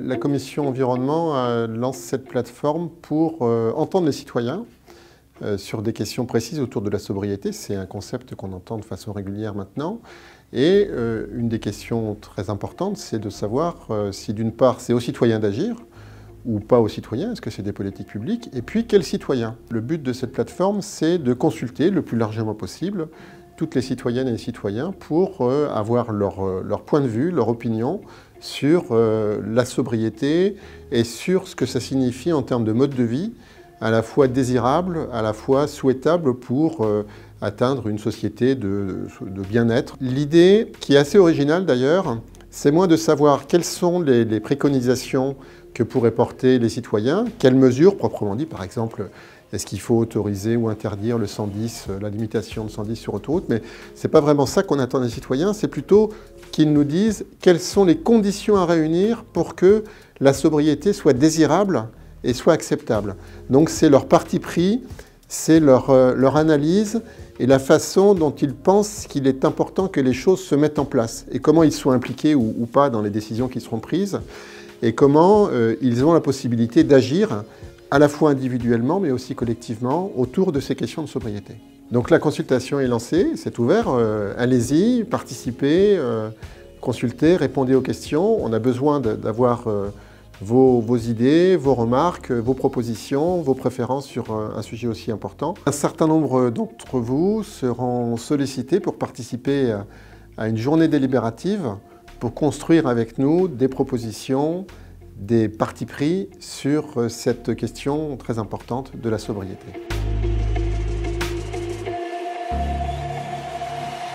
La commission environnement lance cette plateforme pour entendre les citoyens sur des questions précises autour de la sobriété. C'est un concept qu'on entend de façon régulière maintenant. Et une des questions très importantes, c'est de savoir si d'une part c'est aux citoyens d'agir ou pas aux citoyens, est-ce que c'est des politiques publiques, et puis quels citoyens. Le but de cette plateforme, c'est de consulter le plus largement possible toutes les citoyennes et les citoyens pour avoir leur point de vue, leur opinion sur la sobriété et sur ce que ça signifie en termes de mode de vie, à la fois désirable, à la fois souhaitable pour atteindre une société de bien-être. L'idée, qui est assez originale d'ailleurs, c'est moins de savoir quelles sont les préconisations que pourraient porter les citoyens, quelles mesures, proprement dit, par exemple, est-ce qu'il faut autoriser ou interdire le 110, la limitation de 110 sur autoroute, mais ce n'est pas vraiment ça qu'on attend des citoyens, c'est plutôt qu'ils nous disent quelles sont les conditions à réunir pour que la sobriété soit désirable et soit acceptable. Donc c'est leur parti pris, c'est leur analyse et la façon dont ils pensent qu'il est important que les choses se mettent en place et comment ils soient impliqués ou pas dans les décisions qui seront prises et comment ils ont la possibilité d'agir à la fois individuellement mais aussi collectivement autour de ces questions de sobriété. Donc la consultation est lancée, c'est ouvert, allez-y, participez, consultez, répondez aux questions. On a besoin d'avoir vos idées, vos remarques, vos propositions, vos préférences sur un sujet aussi important. Un certain nombre d'entre vous seront sollicités pour participer à une journée délibérative pour construire avec nous des propositions, des partis pris sur cette question très importante de la sobriété.